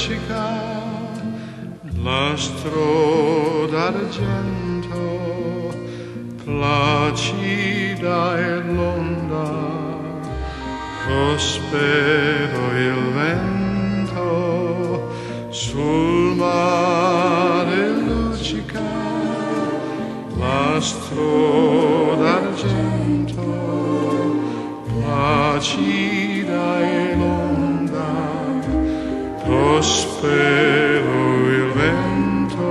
luccica l'astro d'argento, placida e l'onda, prospero il vento, sul mare luccica l'astro d'argento, placida e l'onda, prospero il vento.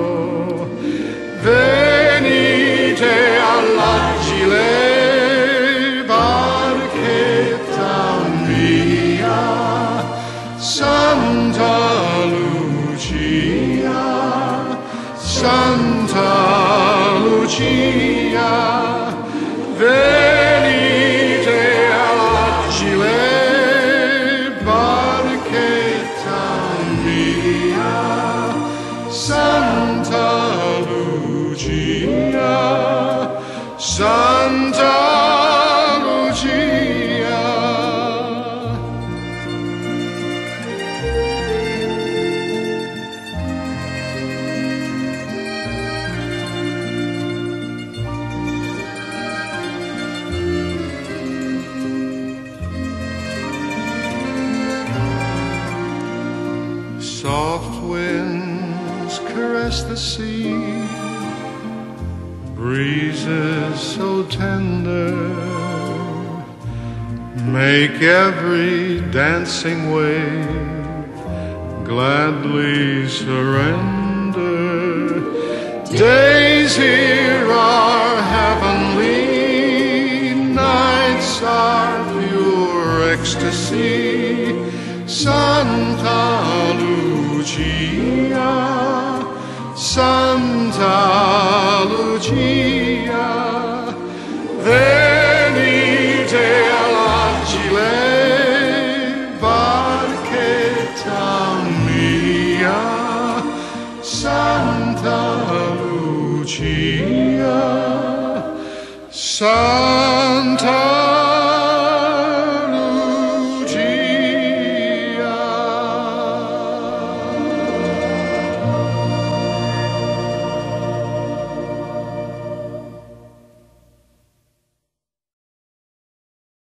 Venite all'agile barchetta mia, Santa Lucia, Santa Lucia, venite all'agile barchetta mia, Santa Lucia, Santa Lucia. Soft winds caress the sea, breezes so tender make every dancing wave gladly surrender. Days here are heavenly, nights are pure ecstasy. Santa Lucia, Santa Lucia, venite all'agile barchetta mia, Santa Lucia, Santa